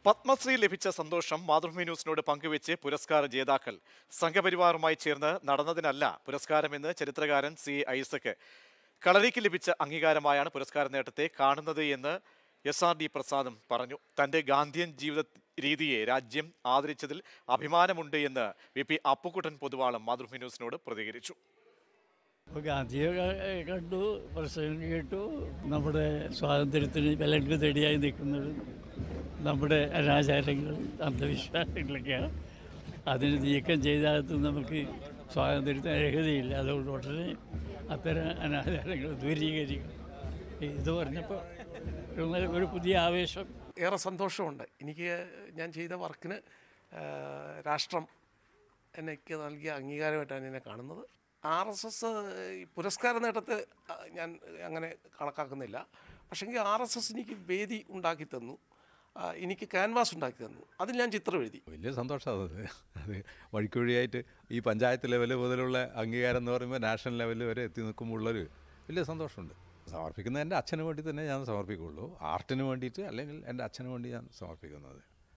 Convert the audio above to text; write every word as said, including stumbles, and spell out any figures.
പത്മശ്രീ ലഭിച്ച സന്തോഷം മാതൃഭൂമി ന്യൂസിനോട് പങ്കുവെച്ച് പുരസ്കാര ജേതാക്കൾ സംഘപരിവാറുമായി ചേർന്ന് നടന്നതിനല്ല പുരസ്കാരമെന്ന് ചരിത്രകാരൻ സി ഐസക്. കളരിക്ക് ലഭിച്ച അംഗീകാരമായാണ് പുരസ്കാര നേട്ടത്തെ കാണുന്നത് എന്ന് എസ് ആർ ഡി പ്രസാദും പറഞ്ഞു. തന്റെ ഗാന്ധിയൻ ജീവിത രീതിയെ രാജ്യം ആദരിച്ചതിൽ അഭിമാനമുണ്ട് എന്ന് വി പി അപ്പുക്കുട്ടൻ പൊതുവാളും മാതൃഭൂമി ന്യൂസിനോട് പ്രതികരിച്ചു. ഗാന്ധിയെ കണ്ടു, പ്രസംഗം കേട്ടു. നമ്മുടെ സ്വാതന്ത്ര്യത്തിന് വിലങ്ങ് തടിയായി നിൽക്കുന്നത് നമ്മുടെ അനാചാരങ്ങൾ, അന്ധവിശ്വാസങ്ങളൊക്കെയാണ്. അതിന് നീക്കം ചെയ്താൽ നമുക്ക് സ്വാതന്ത്ര്യത്തിന് അർഹതയില്ല. അതുകൊണ്ട് ഉടനെ അത്തരം അനാചാരങ്ങൾ ദൂരീകരിക്കും. ഇത് പറഞ്ഞപ്പോൾ ഒരു പുതിയ ആവേശം, ഏറെ സന്തോഷമുണ്ട്. എനിക്ക് ഞാൻ ചെയ്ത വർക്കിന് രാഷ്ട്രം എനിക്ക് നൽകിയ അംഗീകാരമായിട്ടാണ് എന്നെ കാണുന്നത്. ആർ എസ് എസ് പുരസ്കാര നേട്ടത്തെ ഞാൻ അങ്ങനെ കണക്കാക്കുന്നില്ല. പക്ഷേങ്കിൽ ആർ എസ് എസ് എനിക്ക് വേദി ഉണ്ടാക്കി തന്നു, എനിക്ക് ക്യാൻവാസ് ഉണ്ടാക്കി തന്നു, അതിൽ ഞാൻ ചിത്രം എഴുതി. വലിയ സന്തോഷമാണ് അത്. അത് വഴിക്കുവഴിയായിട്ട് ഈ പഞ്ചായത്ത് ലെവൽ മുതലുള്ള അംഗീകാരം എന്ന് പറയുമ്പോൾ നാഷണൽ ലെവലിൽ വരെ എത്തി നിൽക്കുമ്പോഴുള്ളൊരു വലിയ സന്തോഷമുണ്ട്. സമർപ്പിക്കുന്നത് എൻ്റെ അച്ഛന് വേണ്ടി തന്നെ ഞാൻ സമർപ്പിക്കുകയുള്ളൂ. ആർട്ടിന് വേണ്ടിയിട്ട് അല്ലെങ്കിൽ എൻ്റെ അച്ഛന് വേണ്ടി ഞാൻ സമർപ്പിക്കുന്നത്.